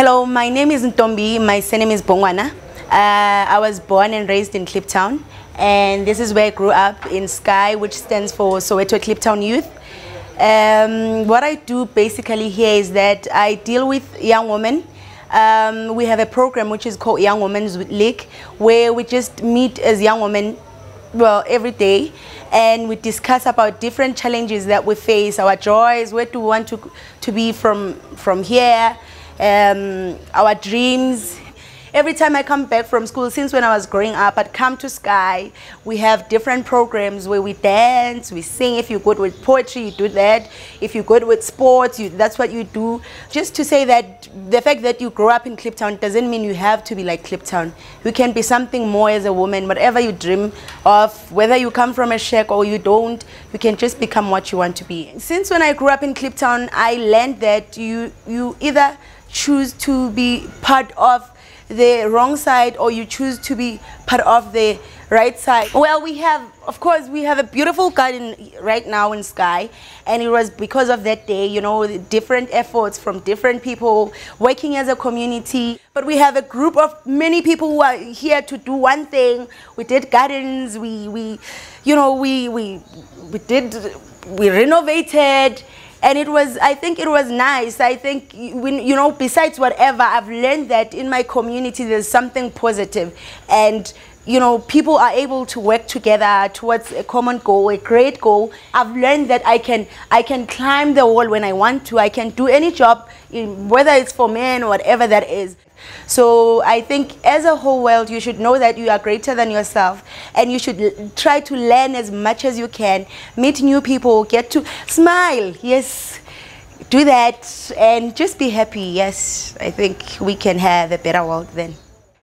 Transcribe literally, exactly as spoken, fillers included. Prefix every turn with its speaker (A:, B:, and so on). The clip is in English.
A: Hello, my name is Ntombi, my surname is Bongwana. Uh, I was born and raised in Kliptown, and this is where I grew up, in Sky, which stands for Soweto Kliptown Youth. Um, what I do basically here is that I deal with young women. Um, we have a program which is called Young Women's League, where we just meet as young women, well, every day, and we discuss about different challenges that we face, our joys, where do we want to, to be from, from here, um, our dreams. Every time I come back from school, since when I was growing up, I'd come to Sky. We have different programs where we dance, we sing. If you're good with poetry, you do that. If you're good with sports, you, that's what you do. Just to say that the fact that you grow up in Kliptown doesn't mean you have to be like Kliptown. You can be something more as a woman. Whatever you dream of, whether you come from a shack or you don't, you can just become what you want to be. Since when I grew up in Kliptown, I learned that you, you either choose to be part of the wrong side or you choose to be part of the right side. Well, we have, of course, we have a beautiful garden right now in Sky, and it was because of that day, you know, the different efforts from different people working as a community. But we have a group of many people who are here to do one thing. We did gardens, we, we you know, we, we, we did, we renovated. And it was, I think it was nice. I think, when, you know, besides whatever, I've learned that in my community there's something positive. And, you know, people are able to work together towards a common goal, a great goal. I've learned that I can, I can climb the wall when I want to. I can do any job, whether it's for men or whatever that is. So I think as a whole world, you should know that you are greater than yourself, and you should try to learn as much as you can, meet new people, get to smile, yes, do that, and just be happy. Yes, I think we can have a better world then.